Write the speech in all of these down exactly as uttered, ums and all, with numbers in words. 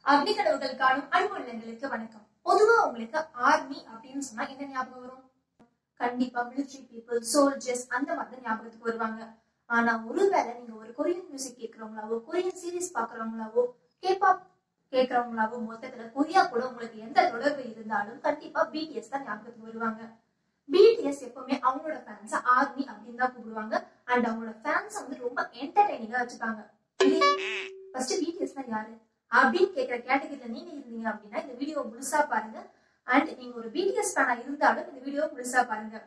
அக்னி கனவுகள் காணும் அன்புள்ளங்களுக்கு வணக்கம். பொதுவா உங்களுக்கு ஆர்மி அப்படின்னு சொன்னா என்ன ஞாபகம் வரும்? கண்டிப்பா மிலிட்டரி பீப்புள், சோல்ஜர்ஸ் அந்த மாதிரி ஞாபகத்துக்கு வருவாங்க. ஆனா ஒருவேளை நீங்க ஒரு கொரியன் மியூசிக் கேட்கறவங்களாவோ, கொரியன் சீரீஸ் பாக்குறவங்களாவோ, கேபாப் கேட்கறவங்களாவோ, மொத்தத்துல கொரியா கூட உங்களுக்கு எந்த தொடர்பு இருந்தாலும் கண்டிப்பா பிடிஎஸ் தான் ஞாபகத்துக்கு வருவாங்க. பிடிஎஸ் எப்பவுமே அவங்களோட ஃபேன்ஸ ஆர்மி அப்படின்னு தான் கூப்பிடுவாங்க. அண்ட் அவங்களோட ஃபேன்ஸ் வந்து ரொம்ப என்டர்டைனிங்கா வச்சுப்பாங்க. ஃபர்ஸ்ட் பிடிஎஸ்னா யாரு அப்படின்னு கேட்கிற கேட்டகரியில நீங்க இருந்தீங்க அப்படின்னா இந்த வீடியோ முழுசா பாருங்க. அண்ட் நீங்க ஒரு பிடிஎஸ் ஃபேனா இருந்தாலும் இந்த வீடியோ முழுசா பாருங்க.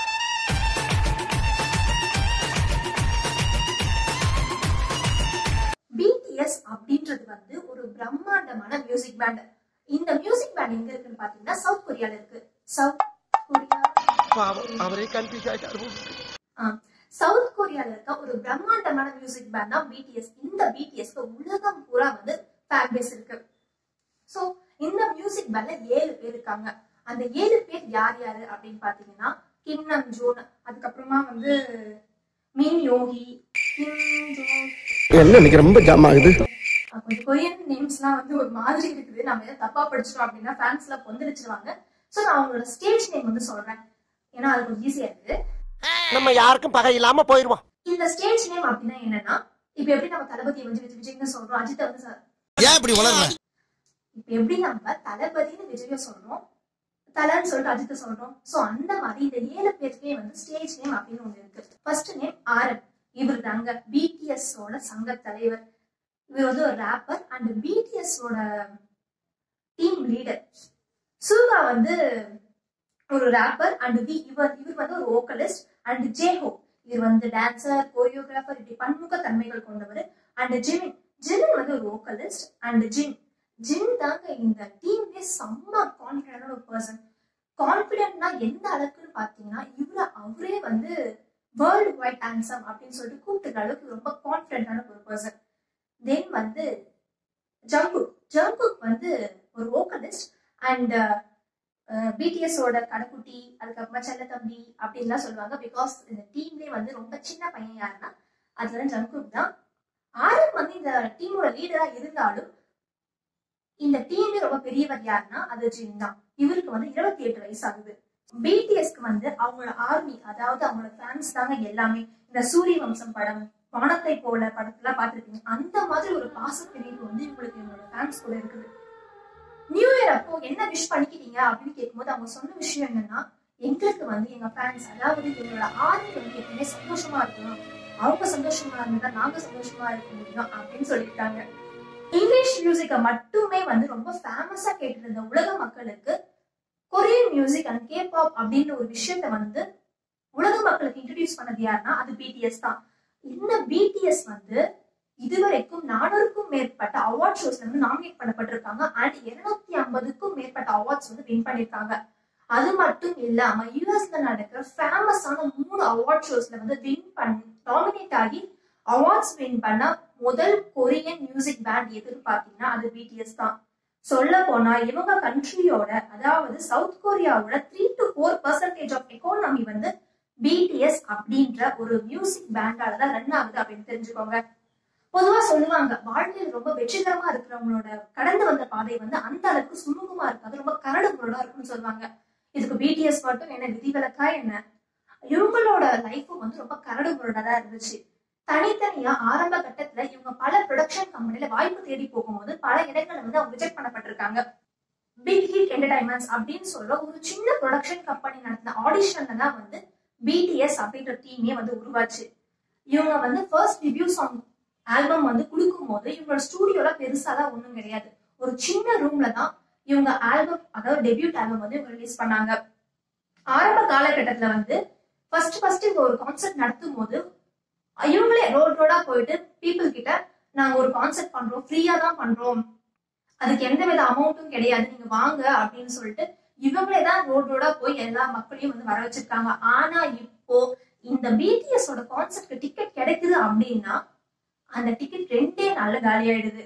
பிடிஎஸ் அப்படின்றது வந்து ஒரு பிரம்மாண்டமான மியூசிக் பேண்ட். இந்த மியூசிக் பேண்ட் எங்க இருக்குன்னு பாத்தீங்கன்னா சவுத் கொரியால இருக்கு. சவுத் கொரியா அவரே கன்ஃபியூஸ் ஆயிட்டாரு. சவுத் கொரியால இருக்க ஒரு பிரம்மாண்டமான மியூசிக் பேண்ட் தான் பிடிஎஸ். இந்த பிடிஎஸ்க்கு உலகம் பூரா வந்து ஃபேன் பேஸ் இருக்கு. சோ இந்த மியூசிக் பேண்ட்ல ஏழு பேர் இருக்காங்க. அந்த ஏழு பேர் யார் யாரு அப்படின்னு பாத்தீங்கன்னா கிம் நம் ஜோன், அதுக்கப்புறமா வந்து மின் யோகி, கிம் ஜோன். என்ன இன்னைக்கு ரொம்ப ஜாம் ஆகுது. கொஞ்சம் கொரியன் நேம்ஸ்லாம் வந்து ஒரு மாதிரி இருக்குது. நம்ம ஏதாவது தப்பா படிச்சிட்டோம் அப்படின்னா ஃபேன்ஸ்ல கொந்தளிச்சிருவாங்க. சோ நான் அவங்களோட ஸ்டேஜ் நேம் வந்து சொல்றேன், ஏன்னா அது கொஞ்சம் ஈஸியா இருக்கு. நம்ம யாருக்கும் பகை இல்லாம போயிருவோம். இந்த ஸ்டேஜ் நேம் அப்படின்னா என்னன்னா, இப்ப எப்படி நம்ம தளபதி வந்து விஜய் விஜய்னு சொல்றோம், அஜித் வந்து சார் ஏன் இப்படி வளர்ற? இப்ப எப்படி நம்ம தளபதினு விஜய சொல்றோம், தலன்னு சொல்லிட்டு அஜித் சொல்றோம். சோ அந்த மாதிரி இந்த ஏழு பேருக்கே வந்து ஸ்டேஜ் நேம் அப்படின்னு ஒண்ணு இருக்கு. ஃபர்ஸ்ட் நேம் ஆரன். இவர் தாங்க பிடிஎஸ் ஓட சங்க தலைவர். இவர் வந்து ஒரு ராப்பர் அண்ட் பிடிஎஸ் ஓட டீம் லீடர். சூகா வந்து ஒரு ராப்பர் அண்ட் இவர் இவர் வந்து ஒரு வோக்கலிஸ்ட். அண்ட் ஜேஹோ இவர் வந்து டான்சர், கோரியோகிராஃபர், இப்படி பன்முக தன்மைகள் கொண்டவர். அண்ட் ஜிமின் ஜிமின் வந்து ஒரு வோக்கலிஸ்ட். அண்ட் ஜின் ஜின் தாங்க இந்த டீம்லயே செம்ம கான்பிடன்டான ஒரு பர்சன். கான்பிடன்ட்னா எந்த அளவுக்குன்னு பாத்தீங்கன்னா இவர அவரே வந்து வேர்ல்டு வைட் ஆன்சம் அப்படின்னு சொல்லிட்டு கூப்பிட்டுக்கிற அளவுக்கு ரொம்ப கான்பிடன்டான ஒரு பர்சன். தென் வந்து ஜங்குக் ஜங்குக் வந்து ஒரு வோக்கலிஸ்ட் அண்ட் பிடிஎஸ் ஓட கடைக்குட்டி, அதுக்கப்புறமா செல்ல தம்பி அப்படின்லாம் சொல்லுவாங்க. பிகாஸ் இந்த டீம்லயே வந்து ரொம்ப சின்ன பையன் யாருன்னா அதுல ஜங்குக் தான். ஆரன் வந்து இந்த டீமோட லீடரா இருந்தாலும் இந்த டீம்ல ரொம்ப பெரியவர் யாருன்னா அது ஜின் தான். இவருக்கு வந்து இருபத்தி எட்டு வயசு ஆகுது. பிடிஎஸ்க்கு வந்து அவங்களோட ஆர்மி, அதாவது அவங்களோட ஃபேன்ஸ் தாங்க எல்லாமே. இந்த சூரிய வம்சம் படம், வானத்தை போல படத்துல பாத்துருக்கீங்க. அந்த மாதிரி ஒரு பாசப்பிரிவு வந்து இவங்களுக்கு இவங்களோட ஃபேன்ஸ் கூட இருக்குது. நியூ இயர் அப்போ என்ன விஷ் பண்ணிக்கிட்டீங்க அப்படின்னு கேட்கும்போது அவங்க சொன்ன விஷயம் என்னன்னா, எங்களுக்கு வந்து எங்க ஃபேன்ஸ், அதாவது எங்களோட ஆர்மி வந்து எப்பவுமே சந்தோஷமா இருக்கணும், அவங்க சந்தோஷமா இருந்தா நாங்க சந்தோஷமா இருக்க முடியும் அப்படின்னு சொல்லிட்டாங்க. இங்கிலீஷ் மியூசிக்க மட்டுமே வந்து ரொம்ப ஃபேமஸா கேட்டு இருந்த உலக மக்களுக்கு கொரியன் மியூசிக் அண்ட் கேபாப் அப்படின்ற ஒரு விஷயத்த வந்து உலக மக்களுக்கு இன்ட்ரோடியூஸ் பண்ணது யாருன்னா அது பிடிஎஸ் தான். இந்த பிடிஎஸ் வந்து இதுவரைக்கும் நானூறுக்கும் மேற்பட்ட அவார்ட் ஷோஸ்ல வந்து நாமினேட் பண்ணப்பட்டிருக்காங்க. அண்ட் இருநூத்தி ஐம்பதுக்கும் மேற்பட்ட அவார்ட்ஸ் வந்து வின் பண்ணிருக்காங்க. அது மட்டும் இல்லாம யூஎஸ்ல நடக்கிற ஃபேமஸான மூணு அவார்ட் ஷோஸ்ல வந்து வின் பண்ணி நாமினேட் ஆகி அவார்ட்ஸ் வின் பண்ண முதல் கொரியன் மியூசிக் பேண்ட் எதுன்னு பாத்தீங்கன்னா அது பிடிஎஸ் தான். சொல்ல போனா இவங்க கண்ட்ரியோட, அதாவது சவுத் கொரியாவோட three to four percentage of economy வந்து பிடிஎஸ் அப்படின்ற ஒரு மியூசிக் பேண்டால தான் ரன் ஆகுது அப்படின்னு தெரிஞ்சுக்கோங்க. பொதுவா சொல்லுவாங்க, வாழ்க்கையில் ரொம்ப வெற்றிகரமா இருக்கிறவங்களோட கடந்து வந்த பாதை வந்து அந்த அளவுக்கு சுமூகமா இருக்காது, ரொம்ப கரடு முரடா இருக்குன்னு சொல்லுவாங்க. இதுக்கு பிடிஎஸ் மட்டும் என்ன விதிவிலக்கா என்ன? இவங்களோட லைஃபும் வந்து ரொம்ப கரடு முரடா தான் இருந்துச்சு. தனித்தனியா ஆரம்ப கட்டத்துல இவங்க பல ப்ரொடக்ஷன் கம்பெனில வாய்ப்பு தேடி போகும்போது பல இடங்கள்ல வந்து அவங்க ரிஜெக்ட் பண்ணப்பட்டிருக்காங்க. பிக் ஹிட் என்டர்டைன்மெண்ட்ஸ் அப்படின்னு சொல்ற ஒரு சின்ன ப்ரொடக்ஷன் கம்பெனி நடத்தின ஆடிஷன்ல தான் வந்து பிடிஎஸ் அப்படின்ற டீமே வந்து உருவாச்சு. இவங்க வந்து ஃபர்ஸ்ட் டெபியூ சாங் ஆல்பம் வந்து கொடுக்கும் போது இவங்களோட ஸ்டூடியோல பெருசாலாம் ஒண்ணும் கிடையாது. ஒரு சின்ன ரூம்ல தான் இவங்க ஆல்பம், அதாவது டெபியூட் ஆல்பம் வந்து இவங்க ரிலீஸ் பண்ணாங்க. ஆரம்ப காலகட்டத்துல வந்து ஃபர்ஸ்ட் ஃபர்ஸ்ட் இவங்க ஒரு கான்சர்ட் நடத்தும் போது இவங்களே ரோட் ரோடா போயிட்டு பீப்புள் கிட்ட நாங்க ஒரு கான்சர்ட் பண்றோம், ஃப்ரீயா தான் பண்றோம், அதுக்கு எந்த வித அமௌண்ட்டும் கிடையாது, நீங்க வாங்க அப்படின்னு சொல்லிட்டு இவங்களே தான் ரோட் ரோடா போய் எல்லா மக்களையும் வந்து வர வச்சிருக்காங்க. ஆனா இப்போ இந்த பிடிஎஸ் ஓட கான்சர்ட்க்கு டிக்கெட் கிடைக்குது அப்படின்னா அந்த டிக்கெட் ரெண்டே நாள்ல காலி ஆயிடுது.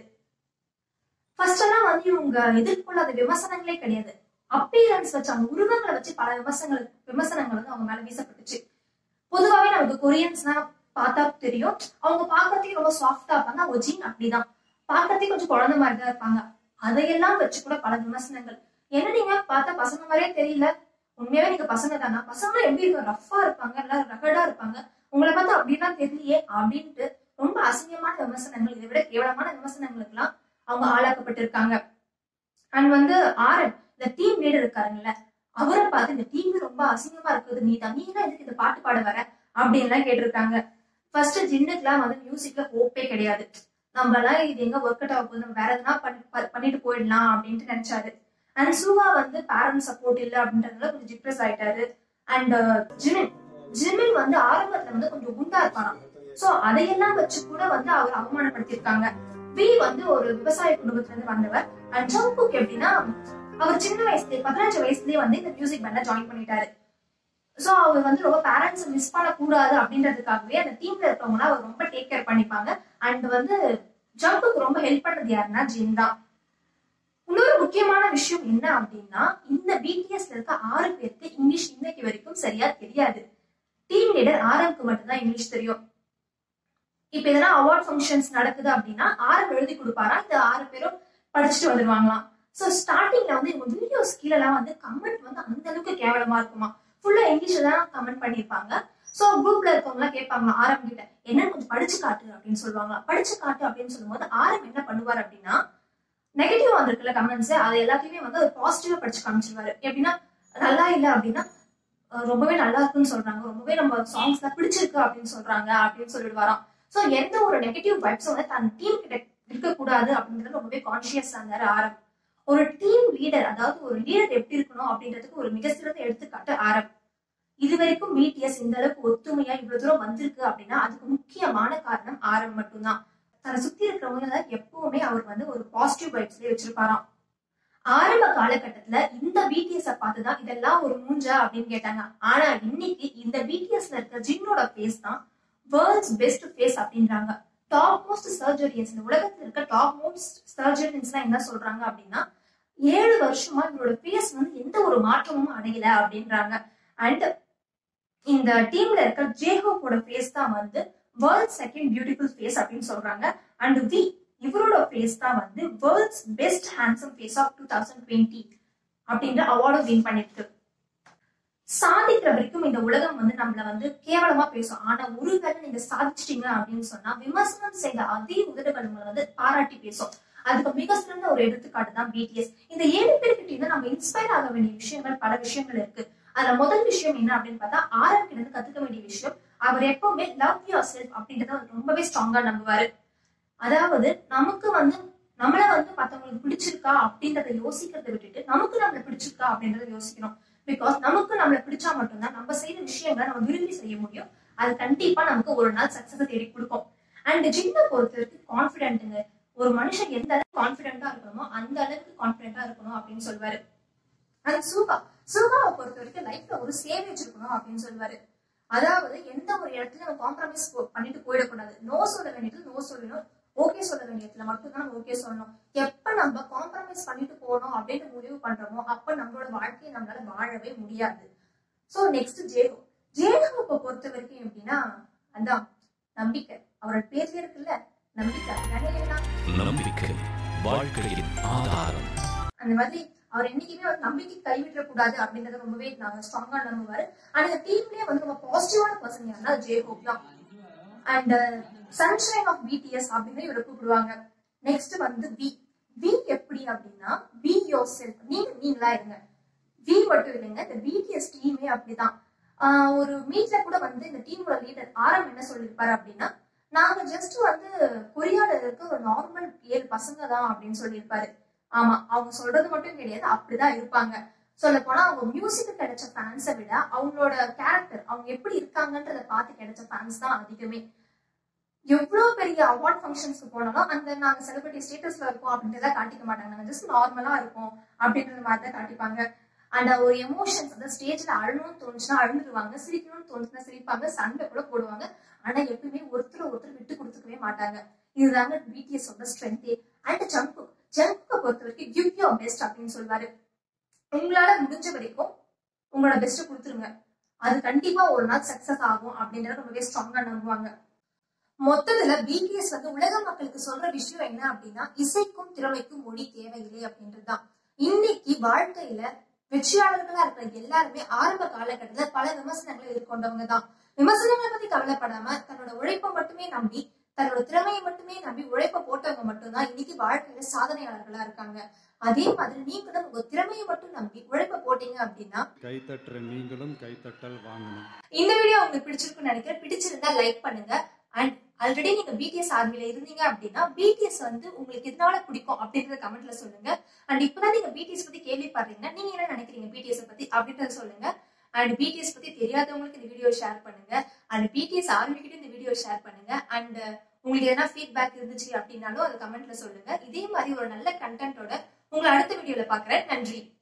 ஃபர்ஸ்ட் எல்லாம் வந்து இவங்க எதிர்கொள்ளாத விமர்சனங்களே கிடையாது. அப்பீரன்ஸ் வச்சு அவங்க உருவங்களை வச்சு பல விமர்சனங்கள் விமர்சனங்கள் வந்து அவங்க மேல வீசப்பட்டுச்சு. பொதுவாவே நமக்கு கொரியன்ஸ்னா பார்த்தா தெரியும், அவங்க பாக்கிறதுக்கு ரொம்ப சாஃப்டா இருப்பாங்க. அவங்க ஜீன் அப்படிதான் பாக்கிறதுக்கு கொஞ்சம் குழந்தை மாதிரிதான் இருப்பாங்க. அதையெல்லாம் வச்சு கூட பல விமர்சனங்கள். என்ன நீங்க பார்த்தா பசங்க மாதிரியே தெரியல, உண்மையாவே நீங்க பசங்க தானா, பசங்க எப்படி இருக்க ரஃபா இருப்பாங்க, எல்லாம் ரகடா இருப்பாங்க, உங்களை பார்த்தா அப்படிலாம் தெரியலையே அப்படின்ட்டு ரொம்ப அசிங்கமான விமர்சனங்கள், இதை விட கேவலமான விமர்சனங்களுக்கு எல்லாம் அவங்க ஆளாக்கப்பட்டிருக்காங்க. அண்ட் வந்து ஆரன் இந்த டீம் லீடர் இருக்காருல்ல, அவரை பார்த்து இந்த டீம் ரொம்ப அசிங்கமா இருக்குது, நீ தான் நீ தான் இதுக்கு இந்த பாட்டு பாட வர அப்படின்னு எல்லாம் கேட்டிருக்காங்க. ஃபர்ஸ்ட் ஜின்னுக்குலாம் வந்து மியூசிக்ல ஹோப்பே கிடையாது, நம்ம எல்லாம் இது எங்க ஒர்க் அவுட் ஆக போகுது, நம்ம வேற எதனா பண்ணிட்டு போயிடலாம் அப்படின்ட்டு நினைச்சாரு. அண்ட் சூகா வந்து பேரண்ட் சப்போர்ட் இல்ல அப்படின்றதுனால கொஞ்சம் டிப்ரெஸ் ஆயிட்டாரு. அண்ட் ஜிமின் ஜிமின் வந்து ஆரம்பத்துல வந்து கொஞ்சம் குண்டா இருப்பாராம். சோ அதையெல்லாம் வச்சு கூட வந்து அவர் அவமானப்படுத்திருக்காங்க. வி வந்து ஒரு விவசாய குடும்பத்துல இருந்து வந்தவர். அண்ட் ஜங்குக் எப்படின்னா அவர் சின்ன வயசுலயே பதினஞ்சு வயசுலயே வந்து இந்த மியூசிக் பேண்ட ஜாயின் பண்ணிட்டாரு. சோ அவர் வந்து ரொம்ப பேரண்ட்ஸ் மிஸ் பண்ண கூடாது அப்படின்றதுக்காகவே அந்த டீம்ல இருக்கவங்கள அவர் ரொம்ப டேக் கேர் பண்ணிப்பாங்க. அண்ட் வந்து ஜங்குக் ரொம்ப ஹெல்ப் பண்ணது யாருன்னா ஜின் தான். இன்னொரு முக்கியமான விஷயம் என்ன அப்படின்னா, இந்த பிடிஎஸ்ல இருக்க ஆறு பேருக்கு இங்கிலீஷ் இன்னைக்கு வரைக்கும் சரியா தெரியாது. டீம் லீடர் ஆரனுக்கு மட்டும்தான் இங்கிலீஷ் தெரியும். இப்ப எதனா அவார்ட் ஃபங்க்ஷன்ஸ் நடக்குது அப்படின்னா ஆரம் எழுதி கொடுப்பாரா, இந்த ஆறு பேரும் படிச்சுட்டு வந்துருவாங்களாம். சோ ஸ்டார்டிங்ல வந்து இவங்க வீடியோஸ் கீழே எல்லாம் வந்து கமெண்ட் வந்து அந்த அளவுக்கு கேவலமா இருக்குமா, ஃபுல்லா இங்கிலீஷ்ல தான் கமெண்ட் பண்ணிருப்பாங்க. சோ குரூப்ல இருக்கவங்க எல்லாம் கேட்பாங்க ஆரம் கிட்ட, என்ன கொஞ்சம் படிச்சு காட்டு அப்படின்னு சொல்லுவாங்க. படிச்சு காட்டு அப்படின்னு சொல்லும் போது ஆரம் என்ன பண்ணுவார் அப்படின்னா, நெகட்டிவ் வந்திருக்குல்ல கமெண்ட்ஸ், அது எல்லாத்தையுமே வந்து ஒரு பாசிட்டிவா படிச்சு காமிச்சிருவாரு. எப்படின்னா நல்லா இல்ல அப்படின்னா ரொம்பவே நல்லா இருக்குன்னு சொல்றாங்க, ரொம்பவே நம்ம சாங்ஸ் எல்லாம் பிடிச்சிருக்கு அப்படின்னு சொல்றாங்க அப்படின்னு சொல்லிட்டு வரோம். சோ எந்த ஒரு நெகட்டிவ் வைப்ஸும் வந்து தன் டீம் கிட்ட இருக்கக்கூடாது அப்படின்றது ரொம்பவே கான்சியஸா இருந்தாரு ஆரம். ஒரு டீம் லீடர், அதாவது ஒரு லீடர் எப்படி இருக்கணும் அப்படின்றதுக்கு ஒரு மிக சிறந்த எடுத்துக்காட்டு ஆரம். இது வரைக்கும் பிடிஎஸ் இந்த அளவுக்கு ஒத்துமையா இவ்வளவு தூரம் வந்திருக்கு அப்படின்னா அதுக்கு முக்கியமான காரணம் ஆரம் மட்டும்தான். தன்னை சுத்தி இருக்கிறவங்க எப்பவுமே அவர் வந்து ஒரு பாசிட்டிவ் வைப்ஸ்லயே வச்சிருப்பாராம். ஆரம்ப காலகட்டத்துல இந்த பிடிஎஸ் பார்த்துதான் இதெல்லாம் ஒரு மூஞ்சா அப்படின்னு கேட்டாங்க. ஆனா இன்னைக்கு இந்த பிடிஎஸ்ல இருக்க ஜின்னோட ஃபேஸ் தான் வேர்ல்ட்ஸ் பெஸ்ட் ஃபேஸ் அப்படின்றாங்க. டாப் மோஸ்ட் சர்ஜரியன்ஸ், இந்த உலகத்துல இருக்க டாப் மோஸ்ட் சர்ஜரியன்ஸ் எல்லாம் என்ன சொல்றாங்க அப்படின்னா, ஏழு வருஷமா இவரோட ஃபேஸ் வந்து எந்த ஒரு மாற்றமும் அடையல அப்படின்றாங்க. அண்ட் இந்த டீம்ல இருக்க ஜேஹோப்போட ஃபேஸ் தான் வந்து வேர்ல்ட் செகண்ட் பியூட்டிஃபுல் ஃபேஸ் அப்படின்னு சொல்றாங்க. அண்ட் வி இவரோட ஃபேஸ் தான் வந்து world's best handsome face of two thousand twenty அப்படின்ற அவார்டு வின் பண்ணிருக்கு. சாதிக்கிற வரைக்கும் இந்த உலகம் வந்து நம்மள வந்து கேவலமா பேசும். ஆனா ஒருவேளை நீங்க சாதிச்சிட்டீங்க அப்படின்னு சொன்னா விமர்சனம் செய்த அதே உதடுகள் உங்களை வந்து பாராட்டி பேசும். அதுக்கு மிக சிறந்த ஒரு எடுத்துக்காட்டு தான் பிடிஎஸ். இந்த ஏழு பேர்கிட்ட நம்ம இன்ஸ்பயர் ஆக வேண்டிய விஷயங்கள் பல விஷயங்கள் இருக்கு. அதுல முதல் விஷயம் என்ன அப்படின்னு பார்த்தா, ஆரம் கிட்ட இருந்து கத்துக்க வேண்டிய விஷயம், அவர் எப்பவுமே லவ் யுவர் செல்ஃப் அப்படின்றத ரொம்பவே ஸ்ட்ராங்கா நம்புவாரு. அதாவது நமக்கு வந்து நம்மள வந்து மத்தவங்களுக்கு பிடிச்சிருக்கா அப்படின்றத யோசிக்கிறத விட்டுட்டு நமக்கு நம்மள பிடிச்சிருக்கா அப்படின்றத யோசிக்கணும். பிகாஸ் நமக்கு நம்மள பிடிச்சா மட்டும்தான் நம்ம செய்யற விஷயங்களை நம்ம விரும்பி செய்ய முடியும். அது கண்டிப்பா நமக்கு ஒரு நாள் சக்சஸ் தேடி கொடுக்கும். அண்ட் ஜின்னை பொறுத்த வரைக்கும் கான்பிடென்ட்ங்க, ஒரு மனுஷன் எந்த அளவுக்கு கான்பிடென்டா இருக்கணுமோ அந்த அளவுக்கு கான்பிடென்டா இருக்கணும் அப்படின்னு சொல்லுவாரு. அண்ட் சூகா சூகாவை பொறுத்த வரைக்கும் லைஃப்ல ஒரு சேவேஜ் இருக்கணும் அப்படின்னு சொல்லுவாரு. அதாவது எந்த ஒரு இடத்துல நம்ம காம்ப்ரமைஸ் பண்ணிட்டு போயிடக்கூடாது. நோ சொல்ல வேண்டியது நோ சொல்லணும், ஓகே சொல்ல வேண்டியதுல மட்டும்தான் நம்ம ஓகே சொல்லணும். எப்ப நம்ம காம்ப்ரமைஸ் பண்ணிட்டு போனோம் அப்படின்னு முடிவு பண்றோமோ அப்ப நம்மளோட வாழ்க்கையை நம்மளால வாழவே முடியாது. சோ நெக்ஸ்ட் ஜேஹோ ஜேஹோவை பொறுத்த வரைக்கும் எப்படின்னா, அதான் நம்பிக்கை, அவரோட பேர்ல இருக்குல்ல நம்பிக்கை, நம்பிக்கை வாழ்க்கையின் ஆதாரம். அந்த மாதிரி அவர் என்னைக்குமே வந்து நம்பிக்கை கைவிட கூடாது அப்படின்றத ரொம்பவே நாங்க ஸ்ட்ராங்கா நம்புவாரு. அந்த டீம்லயே வந்து ரொம்ப பாசிட்டிவான பர்சன் யாருன்னா ஜேஹோப் தான். அண்ட் சன்ஷைன் ஆஃப் பிடிஎஸ் அப்படின்னு இவரை கூப்பிடுவாங்க. நெக்ஸ்ட் வந்து வி வி எப்படி அப்படின்னா, பி யோர் செல்ஃப், நீங்க நீங்களா இருங்க. வி மட்டும் இல்லைங்க, இந்த பிடிஎஸ் டீமே அப்படிதான். ஆஹ் ஒரு மீட்ல கூட வந்து இந்த டீமோட லீடர் ஆரம் என்ன சொல்லியிருப்பாரு அப்படின்னா, நாங்க ஜஸ்ட் வந்து கொரியால இருக்க ஒரு நார்மல் ஏழு பசங்க தான் அப்படின்னு சொல்லியிருப்பாரு. ஆமா, அவங்க சொல்றது மட்டும் கிடையாது, அப்படிதான் இருப்பாங்க. சொல்ல போனா அவங்க மியூசிக்கு கிடைச்ச ஃபேன்ஸை விட அவங்களோட கேரக்டர், அவங்க எப்படி இருக்காங்கன்றத பார்த்து கிடைச்ச ஃபேன்ஸ் தான் அதிகமே. எவ்வளவு பெரிய அவார்ட் ஃபங்க்ஷன்ஸ்க்கு போனாலும் அந்த நாங்க செலிபிரிட்டி ஸ்டேட்டஸ்ல இருக்கோம் அப்படின்றத காட்டிக்க மாட்டாங்க, நாங்க ஜஸ்ட் நார்மலா இருக்கும் அப்படின்ற மாதிரி தான் காட்டிப்பாங்க. அந்த ஒரு எமோஷன்ஸ், அந்த ஸ்டேஜ்ல அழணும்னு தோணுச்சுன்னா அழுந்துருவாங்க, சிரிக்கணும்னு தோணுச்சுன்னா சிரிப்பாங்க, சண்டை கூட போடுவாங்க. ஆனா எப்பவுமே ஒருத்தர் ஒருத்தர் விட்டு கொடுத்துக்கவே மாட்டாங்க. இதுதாங்க பிடிஎஸ் ஓட ஸ்ட்ரென்த்தே. அண்ட் ஜங்குக் ஜங்குக்கை பொறுத்த வரைக்கும் கிவ் யுவர் பெஸ்ட் அப்படின்னு சொல்வாரு. உங்களால முடிஞ்ச வரைக்கும் உங்களோட பெஸ்ட் கொடுத்துருங்க, அது கண்டிப்பா ஒரு நாள் சக்சஸ் ஆகும் அப்படின்றத ரொம்பவே ஸ்ட்ராங்கா நம்புவாங்க. மொத்தத்துல பிடிஎஸ் வந்து உலக மக்களுக்கு சொல்ற விஷயம் என்ன அப்படின்னா, இசைக்கும் திறமைக்கும் மொழி தேவையில்லை அப்படின்றதுதான். இன்னைக்கு வாழ்க்கையில வெற்றியாளர்களா இருக்கிற எல்லாருமே ஆரம்ப காலகட்டத்துல பல விமர்சனங்களை எதிர்கொண்டவங்க தான். விமர்சனங்களை பத்தி கவலைப்படாம தன்னோட உழைப்பை மட்டுமே நம்பி, தன்னோட திறமையை மட்டுமே நம்பி உழைப்ப போட்டவங்க மட்டும்தான் இன்னைக்கு வாழ்க்கையில சாதனையாளர்களா இருக்காங்க. அதே மாதிரி நீங்களும் உங்க திறமையை மட்டும் நம்பி உழைப்ப போட்டீங்க அப்படின்னா கைத்தட்டுற நீங்களும் கைத்தட்டல் வாங்கணும். இந்த வீடியோ உங்களுக்கு பிடிச்சிருக்குன்னு நினைக்கிறேன். பிடிச்சிருந்தா லைக் பண்ணுங்க. அண்ட் ஆல்ரெடி நீங்க பிடிஎஸ் ஆர்மில இருந்தீங்க அப்படின்னா பிடிஎஸ் வந்து உங்களுக்கு எதனால பிடிக்கும் அப்படின்றத கமெண்ட்ல சொல்லுங்க. அண்ட் இப்பதான் நீங்க பிடிஎஸ் பத்தி கேள்விப்படுறீங்கன்னா நீங்க என்ன நினைக்கிறீங்க பிடிஎஸ் பத்தி அப்படின்றத சொல்லுங்க. அண்ட் பிடிஎஸ் பத்தி தெரியாதவங்களுக்கு இந்த வீடியோ ஷேர் பண்ணுங்க. அண்ட் பிடிஎஸ் ஆர்மி கிட்ட இந்த வீடியோ ஷேர் பண்ணுங்க. அண்ட் உங்களுக்கு எதனா ஃபீட்பேக் இருந்துச்சு அப்படின்னாலும் அது கமெண்ட்ல சொல்லுங்க. இதே மாதிரி ஒரு நல்ல கண்டென்ட்டோட உங்களை அடுத்த வீடியோல பாக்குறேன். நன்றி.